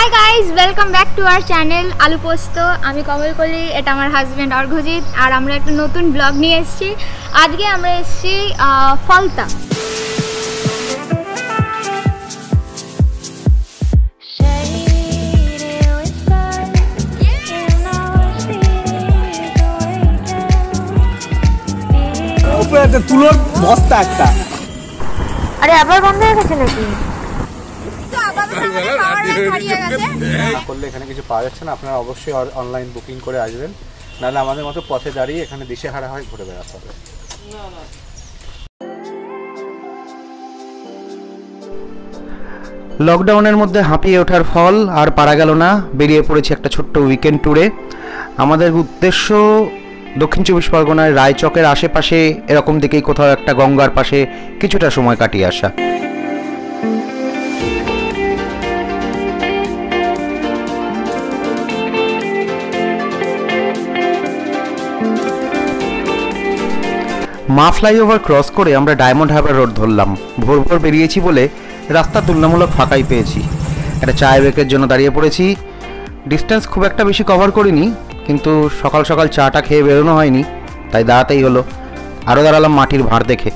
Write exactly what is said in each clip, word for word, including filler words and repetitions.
Hi guys welcome back to our channel aloo posto आमी कमल कली এটা আমার হাজবেন্ড অর্ঘজিৎ আর আমরা একটা নতুন ব্লগ নিয়ে এসেছি। আজকে আমরা এসেছি ফলতা। উপরে তুলোর বস্তা একটা। আরে আবার বন্ধ হয়ে গেছে নাকি? করলে এখানে কিছু পাওয়া যাচ্ছে না, আপনারা অবশ্যই অনলাইন বুকিং করে আসবেন, নাহলে আমাদের মতো পথে দাঁড়িয়ে এখানে দিশেহারা হয়ে ঘুরে বেড়াতে হবে। লকডাউনের মধ্যে হাঁপিয়ে ওঠার ফল আর পারা গেল না, বেরিয়ে পড়েছি একটা ছোট্ট উইকেন্ড ট্যুরে। আমাদের উদ্দেশ্য দক্ষিণ চব্বিশ পরগনার রায়চকের আশেপাশে এরকম দিকেই কোথাও একটা গঙ্গার পাশে কিছুটা সময় কাটিয়ে আসা। মা ফ্লাইওভার ক্রস করে আমরা ডায়মন্ড হারবার রোড ধরলাম। ভোর ভোর বেরিয়েছি বলে রাস্তা তুলনামূলক ফাঁকাই পেয়েছি। একটা চায়ের ব্রেকের জন্য দাঁড়িয়ে পড়েছি। ডিস্টেন্স খুব একটা বেশি কভার করিনি, কিন্তু সকাল সকাল চাটা খেয়ে বেরোনো হয়নি, তাই দাঁড়াতেই হলো। আরও দাঁড়ালাম মাটির ভাঁড় দেখে।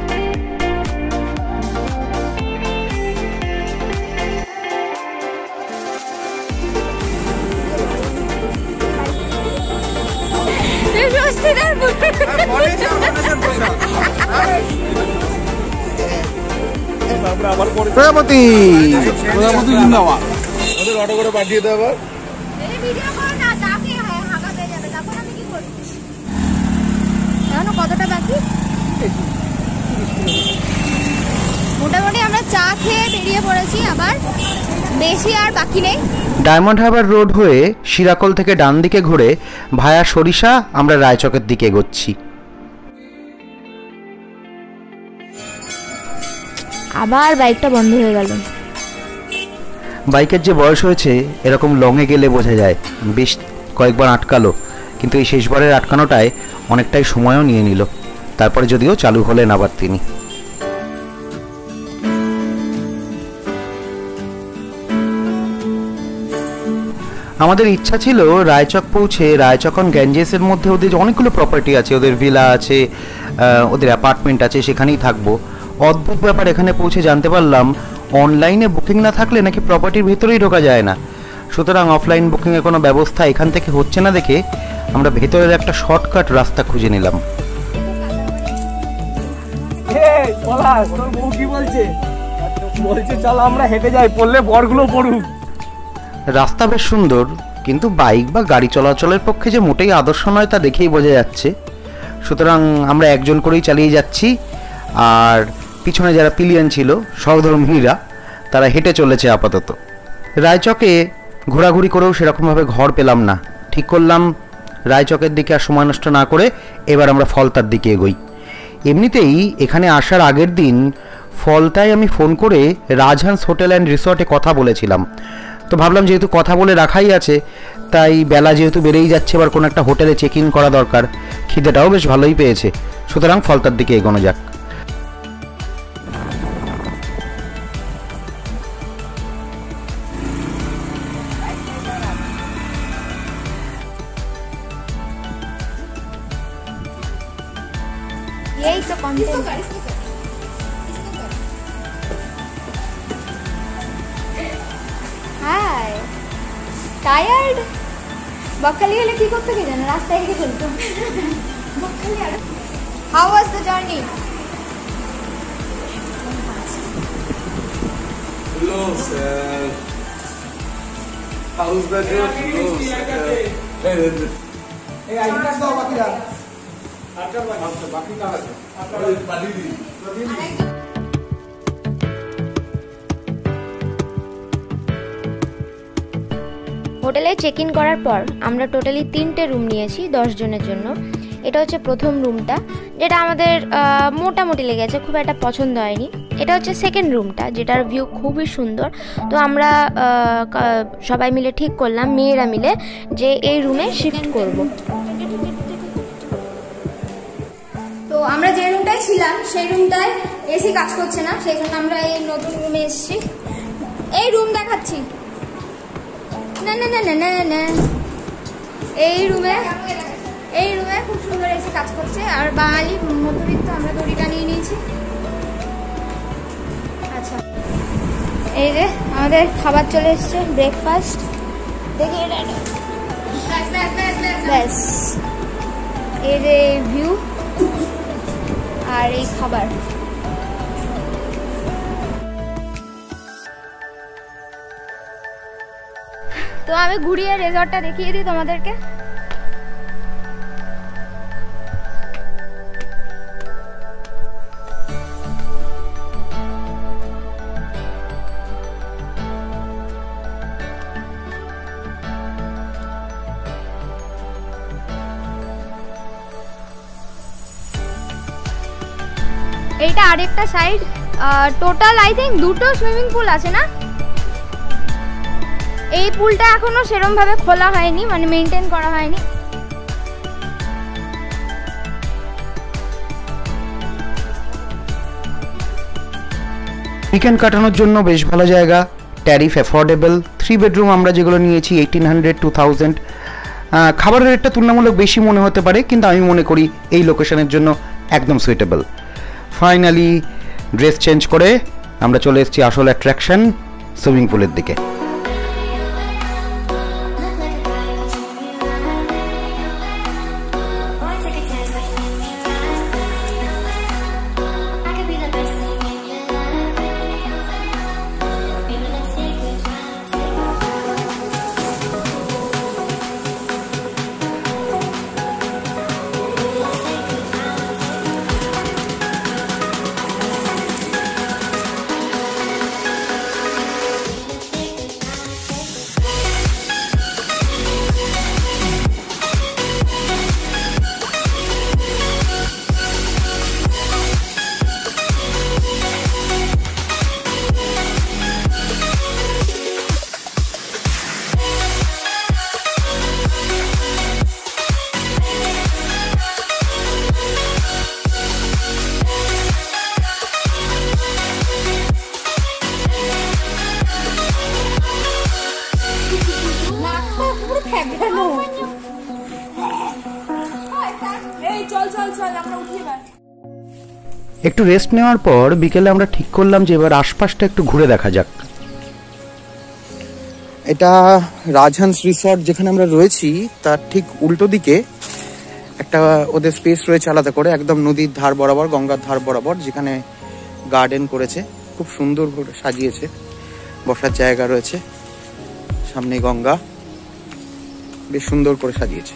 প্রজাপতি প্রজাপতি জিন্দাবাদ। ওদের অটো করে পাঠিয়ে দেব। কতটা বাকি? মোটামুটি আমরা চা খেয়ে বেরিয়ে পড়েছি, আবার বেশি আর বাকি নেই। ডায়মন্ড হারবার রোড হয়ে শিরাকল থেকে ডান দিকে ঘুরে ভায়া সরিষা আমরা রায়চকের দিকে এগোচ্ছি। আবার বাইকটা বন্ধ হয়ে গেল। বাইকের যে বয়স হয়েছে এরকম লংয়ে গেলে বোঝা যায়। বেশ কয়েকবার আটকালো, কিন্তু এই শেষবারের আটকানোটায় অনেকটাই সময়ও নিয়ে নিল। তারপরে যদিও চালু হলেন আবার তিনি। আমাদের ইচ্ছা ছিল রায়চক পৌঁছে রায়চকন গ্যাঞ্জেসের মধ্যে ওদের অনেকগুলো প্রপার্টি আছে, ওদের ভিলা আছে, ওদের অ্যাপার্টমেন্ট আছে, সেখানেই থাকবো। অদ্ভুত ব্যাপার, এখানে পৌঁছে জানতে পারলাম অনলাইনে বুকিং না থাকলে নাকি প্রপার্টির ভেতরেই ঢোকা যায় না। সুতরাং অফলাইন বুকিংয়ের কোনো ব্যবস্থা এখান থেকে হচ্ছে না দেখে আমরা ভেতরের একটা শর্টকাট রাস্তা খুঁজে নিলাম। আমরা হেঁটে যাই, পড়লে বরগুলো পড়ুক। রাস্তা বেশ সুন্দর, কিন্তু বাইক বা গাড়ি চলাচলের পক্ষে যে মোটেই আদর্শ নয় তা দেখেই বোঝা যাচ্ছে। সুতরাং আমরা একজন করেই চালিয়ে যাচ্ছি, আর পিছনে যারা পিলিয়ন ছিল সহধর্মিনীরা তারা হেঁটে চলেছে আপাতত। রায়চকে ঘোরাঘুরি করেও সেরকমভাবে ঘর পেলাম না। ঠিক করলাম রায়চকের দিকে আর সময় নষ্ট না করে এবার আমরা ফলতার দিকে এগোই। এমনিতেই এখানে আসার আগের দিন ফলতায় আমি ফোন করে রাজহান্স হোটেল অ্যান্ড রিসর্টে কথা বলেছিলাম। তো ভাবলাম যেহেতু কথা বলে রাখাই আছে, তাই বেলা যেহেতু বেড়েই যাচ্ছে, এবার কোনো একটা হোটেলে চেক ইন করা দরকার। খিদেটাও বেশ ভালোই পেয়েছে, সুতরাং ফলতার দিকে এগোনো যাক। यही तो कंटेंट। हाय टायर्ड बकली वाले की করতে কি জানেন রাস্তায় হেঁটে চলতো বকলি আর how was the journey? Hello sir, how's the journey? এই আইটা দাও বাকি দাও। আচ্ছা বাকি বাকি কাজ আছে, আপনারা পাঠিয়ে দিন। হোটেলে চেক ইন করার পর আমরা টোটালি তিনটে রুম নিয়েছি দশ জনের জন্য। এটা হচ্ছে প্রথম রুমটা, যেটা আমাদের মোটামুটি লেগেছে, খুব একটা পছন্দ হয়নি। এটা হচ্ছে সেকেন্ড রুমটা, যেটার ভিউ খুবই সুন্দর। তো আমরা সবাই মিলে ঠিক করলাম, মেয়েরা মিলে, যে এই রুমে শিফট করব। তো আমরা যে রুমটায় ছিলাম সেই রুমটায় এসি কাজ করছে না, সেই জন্য আমরা এই নতুন রুমে এসেছি। এই রুম দেখাচ্ছি, না না না না না এই রুমে এই রুমে খুব সুন্দর এসে কাজ করছে। আর বাঙালি মধ্যবিত্ত আমরা দড়িটা নিয়ে নিয়েছি। আচ্ছা, এই যে আমাদের খাবার চলে এসছে, ব্রেকফাস্ট। দেখি এটা ব্যাস, এই যে ভিউ আর এই খাবার। তো আমি ঘুরিয়ে রেজর্টটা দেখিয়ে দিই তোমাদেরকে। এইটা আরেকটা সাইড। টোটাল আই থিঙ্ক দুটো সুইমিং পুল আছে না? এই পুলটা এখনো সেরকম ভাবে খোলা হয়নি, মানে মেইনটেইন করা হয়নি। উইকেন্ড কাটানোর জন্য বেশ ভালো জায়গা, ট্যারিফ অ্যাফোর্ডেবল। থ্রি বেডরুম আমরা যেগুলো নিয়েছি এইটিন হান্ড্রেড টু থাউজেন্ড। খাবারের রেটটা তুলনামূলক বেশি মনে হতে পারে, কিন্তু আমি মনে করি এই লোকেশনের জন্য একদম সুইটেবল। ফাইনালি ড্রেস চেঞ্জ করে আমরা চলে এসেছি আসল অ্যাট্রাকশন সুইমিং পুলের দিকে। একটু রেস্ট নেওয়ার পর বিকেলে আমরা ঠিক করলাম যে এবার আশপাশটা একটু ঘুরে দেখা যাক। এটা রাজহান্স রিসর্ট যেখানে আমরা রয়েছি তার ঠিক উল্টো দিকে একটা ওদের স্পেস রয়েছে আলাদা করে, একদম নদীর ধার বরাবর, গঙ্গার ধার বরাবর, যেখানে গার্ডেন করেছে, খুব সুন্দর করে সাজিয়েছে। বসার জায়গা রয়েছে, সামনে গঙ্গা, বেশ সুন্দর করে সাজিয়েছে।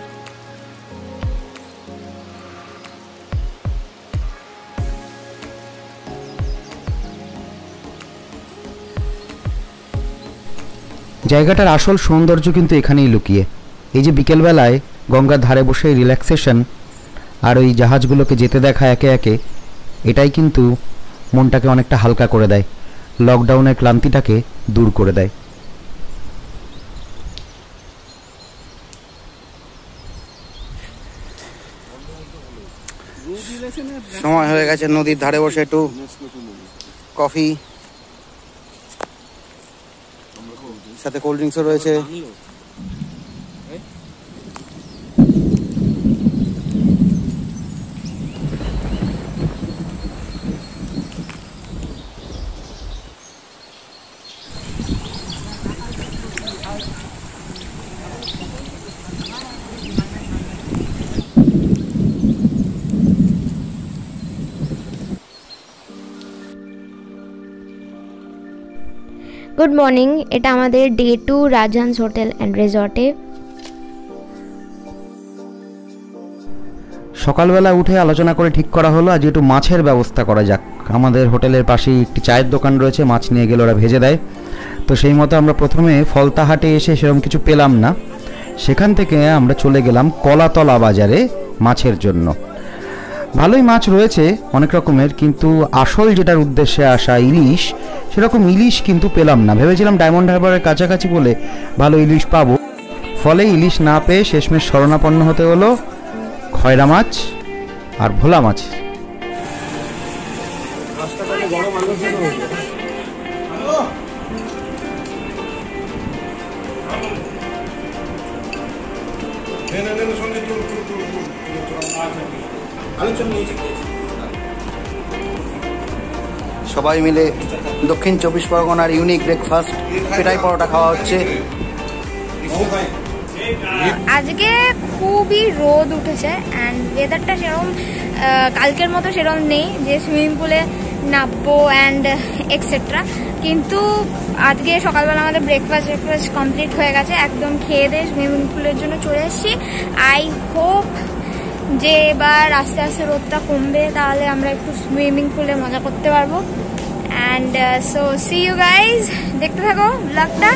জায়গাটার আসল সৌন্দর্য কিন্তু এখানেই লুকিয়ে। এই যে বিকেলবেলায় গঙ্গার ধারে বসে রিল্যাক্সেশন আর ওই জাহাজগুলোকে যেতে দেখা একে একে, এটাই কিন্তু মনটাকে অনেকটা হালকা করে দেয়, লকডাউনের ক্লান্তিটাকে দূর করে দেয়। সময় হয়ে গেছে নদীর ধারে বসে একটু কফি, সাথে কোল্ড ড্রিঙ্কসও রয়েছে। গুড মর্নিং, এটা আমাদের day two Rajhans hotel and রিসর্টে। সকালবেলা উঠে আলোচনা করে ঠিক করা হলো আজ একটু মাছের ব্যবস্থা করা যাক। আমাদের হোটেলের পাশেই একটি চায়ের দোকান রয়েছে, মাছ নিয়ে গেলে ওরা ভেজে দেয়। তো সেই মতো আমরা প্রথমে ফলতাহাটে এসে সেরকম কিছু পেলাম না, সেখান থেকে আমরা চলে গেলাম কলাতলা বাজারে মাছের জন্য। ভালোই মাছ রয়েছে অনেক রকমের, কিন্তু আসল যেটার উদ্দেশ্যে আসা ইলিশ, সেরকম ইলিশ কিন্তু পেলাম না। ভেবেছিলাম ডায়মন্ড হারবারের কাছাকাছি বলে ভালো ইলিশ পাবো, ফলে ইলিশ না পেয়ে শেষমেশ শরণাপন্ন হতে হলো খয়রা মাছ আর ভোলা মাছ। সবাই মিলে দক্ষিণ চব্বিশ পরগনার ইউনিক ব্রেকফাস্ট পেটাই পরোটা খাওয়া হচ্ছে। আজকে খুবই রোদ উঠেছে অ্যান্ড ওয়েদারটা সেরকম কালকের মতো সেরকম নেই যে সুইমিং পুলে নামবো অ্যান্ড এক্সেট্রা, কিন্তু আজকে সকালবেলা আমাদের ব্রেকফাস্ট ব্রেকফাস্ট কমপ্লিট হয়ে গেছে, একদম খেয়ে দিয়ে সুইমিং পুলের জন্য চলে এসেছি। আই হোপ যে এবার আস্তে আস্তে রোদটা কমবে, তাহলে আমরা একটু সুইমিং পুলে মজা করতে পারবো। And so see you guys, দেখতে থাকো ব্লগটা।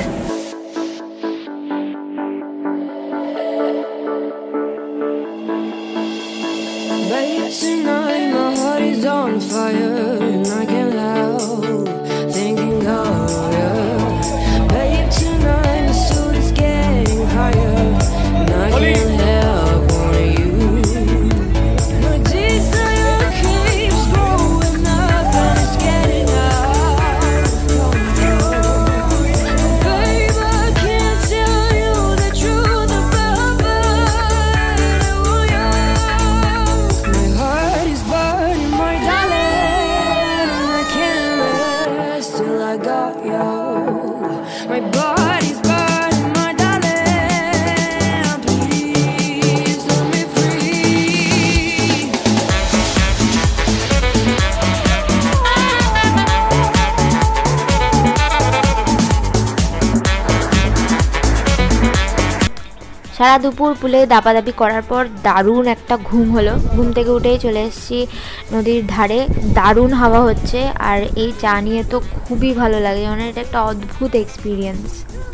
Tonight my heart is on fire and I can't help thinking of you. Babe, tonight the suit is getting higher and I can't help wanting you. My desire keeps growing up and it's getting out of control. Babe, I can't tell you the truth about what I want you. My heart is burning, my darling, and I can't rest till I got you. My body's burning, my darling, please let me free. সারা দুপুর পুলে দাপাদাপি করার পর দারুণ একটা ঘুম হলো। ঘুম থেকে উঠেই চলে এসেছি নদীর ধারে, দারুণ হাওয়া হচ্ছে আর এই চা নিয়ে তো খুবই ভালো লাগে, মানে এটা একটা অদ্ভুত এক্সপিরিয়েন্স।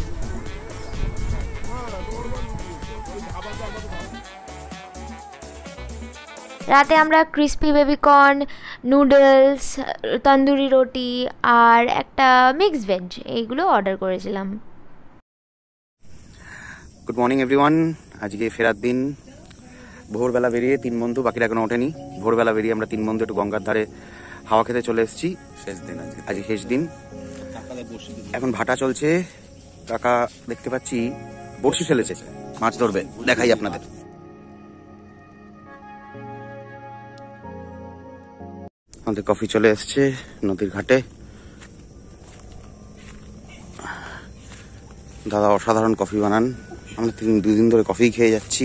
রাতে আমরা ক্রিস্পি বেবিকর্ন, নুডলস, তন্দুরি রুটি আর একটা মিক্সড ভেজ এইগুলো অর্ডার করেছিলাম। Good morning everyone. আজকে ফেরার দিন, ভোরবেলা বেরিয়ে তিন বন্ধু, বাকিরা এখনো ওঠেনি, ভোরবেলা বেরিয়ে আমরা তিন বন্ধু একটু গঙ্গার ধারে হাওয়া খেতে চলে এসেছি। শেষ দিন আজকে, আজকে শেষ দিন। এখন ভাটা চলছে, কাকা দেখতে পাচ্ছি বড়শি ফেলেছে, মাছ ধরবে, দেখাই আপনাদের। আমাদের কফি চলে এসছে নদীর ঘাটে, দাদা অসাধারণ কফি বানান, আমরা তিন দুই দিন ধরে কফি খেয়ে যাচ্ছি।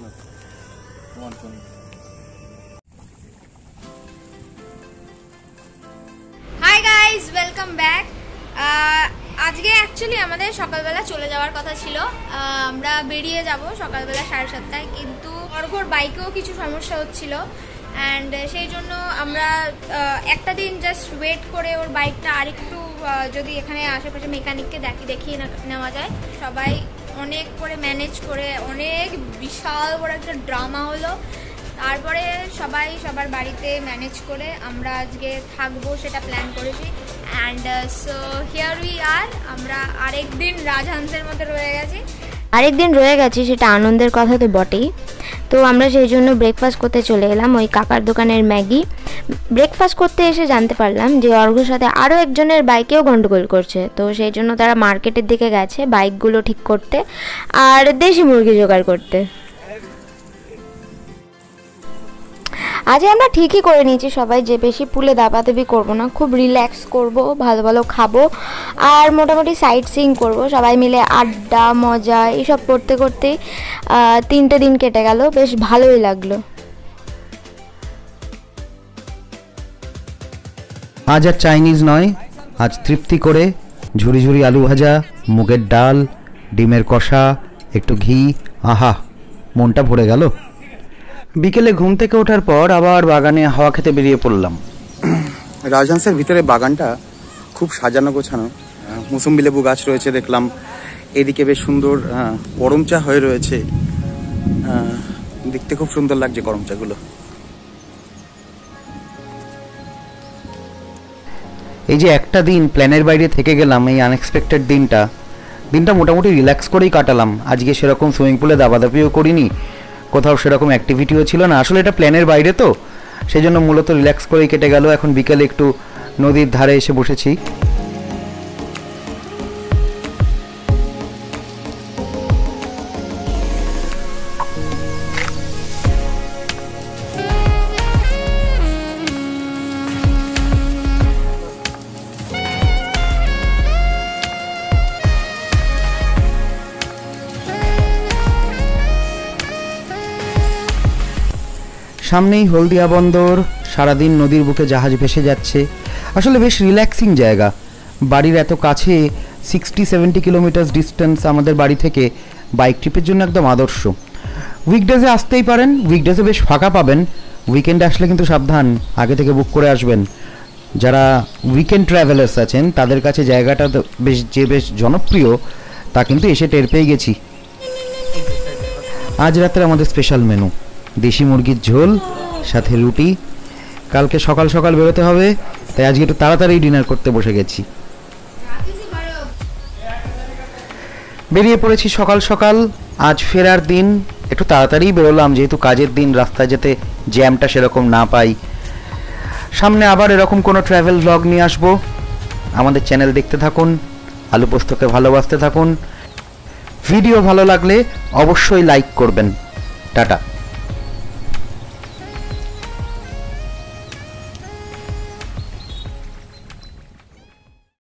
Hi guys, welcome back. আজকে অ্যাকচুয়ালি আমাদের সকালবেলা চলে যাওয়ার কথা ছিল, আমরা বেরিয়ে যাব সকালবেলা সাড়ে সাতটায়, কিন্তু অর্ঘর বাইকেও কিছু সমস্যা হচ্ছিল অ্যান্ড সেই জন্য আমরা একটা দিন জাস্ট ওয়েট করে ওর বাইকটা আরেকটু যদি এখানে আশেপাশে মেকানিককে দেখি দেখিয়ে নেওয়া যায়। সবাই অনেক করে ম্যানেজ করে অনেক বিশাল বড় একটা ড্রামা হলো, তারপরে সবাই সবার বাড়িতে ম্যানেজ করে আমরা আজকে থাকবো সেটা প্ল্যান করেছি। And so here we are, আমরা আরেক দিন রাজহাংসের মধ্যে রয়ে গেছি। আরেক দিন রয়ে গেছি, সেটা আনন্দের কথা তো বটেই। তো আমরা সেই জন্য ব্রেকফাস্ট করতে চলে এলাম ওই কাকার দোকানের ম্যাগি। ব্রেকফাস্ট করতে এসে জানতে পারলাম যে অর্ঘর সাথে আরও একজনের বাইকেও গন্ডগোল করছে, তো সেই জন্য তারা মার্কেটের দিকে গেছে বাইকগুলো ঠিক করতে আর দেশি মুরগি জোগাড় করতে। আজ আমরা ঠিকই করে নিয়েছি সবাই যে বেশি পুলে দাপাদাপি করবো না, খুব রিল্যাক্স করব, ভালো ভালো খাবো আর মোটামুটি সাইট সিইং করবো, সবাই মিলে আড্ডা মজা এইসব করতে করতে তিনটে দিন কেটে গেল, বেশ ভালোই লাগলো। আজ আর চাইনিজ নয়, আজ তৃপ্তি করে ঝুরি ঝুরি আলু ভাজা, মুগের ডাল, ডিমের কষা, একটু ঘি, আহা মনটা ভরে গেল। বিকেলে ঘুম থেকে ওঠার পর আবার বাগানে হাওয়া খেতে বেরিয়ে পড়লাম। রাজহাংসের ভিতরে বাগানটা খুব সাজানো গোছানো, মুসম্বি লেবু গাছ রয়েছে দেখলাম, এদিকে বেশ সুন্দর করম চা হয়ে রয়েছে, দেখতে খুব সুন্দর লাগছে করম চাগুলো। এই যে একটা দিন প্ল্যানের বাইরে থেকে গেলাম, এই আনএক্সপেক্টেড দিনটা দিনটা মোটামুটি রিল্যাক্স করেই কাটালাম। আজকে সেরকম সুইমিং পুলে দাবাদাপিও করিনি, কোথাও সেরকম অ্যাক্টিভিটিও ছিল না, আসলে এটা প্ল্যানের বাইরে তো সেই জন্য মূলত রিল্যাক্স করেই কেটে গেল। এখন বিকেলে একটু নদীর ধারে এসে বসেছি। সামনেই হলদিয়া বন্দর, সারাদিন নদীর বুকে জাহাজ ভেসে যাচ্ছে। আসলে বেশ রিল্যাক্সিং জায়গা। বাড়ির এত কাছে, সিক্সটি সেভেন্টি কিলোমিটার ডিস্টেন্স আমাদের বাড়ি থেকে, বাইক ট্রিপের জন্য একদম আদর্শ। উইকডেজে আসতেই পারেন, উইকডেজে বেশ ফাঁকা পাবেন। উইকেন্ডে আসলে কিন্তু সাবধান, আগে থেকে বুক করে আসবেন। যারা উইকেন্ড ট্রাভেলার্স আছেন তাদের কাছে জায়গাটা বেশ যে বেশ জনপ্রিয় তা কিন্তু এসে টের পেয়ে গেছি। আজ রাতের আমাদের স্পেশাল মেনু দেশি মুরগির ঝোল, সাথে রুটি। কালকে সকাল সকাল বেরোতে হবে, তাই আজকে একটু তাড়াতাড়ি ডিনার করতে বসে গেছি। বেরিয়ে পড়েছি সকাল সকাল। আজ ফেরার দিন, একটু তাড়াতাড়ি বেরোলাম যেহেতু কাজের দিন, রাস্তায় যেতে জ্যামটা সেরকম না পাই। সামনে আবার এরকম কোনো ট্রাভেল ব্লগ নিয়ে আসবো। আমাদের চ্যানেল দেখতে থাকুন, আলু পোস্তকে ভালোবাসতে থাকুন। ভিডিও ভালো লাগলে অবশ্যই লাইক করবেন। টাটা।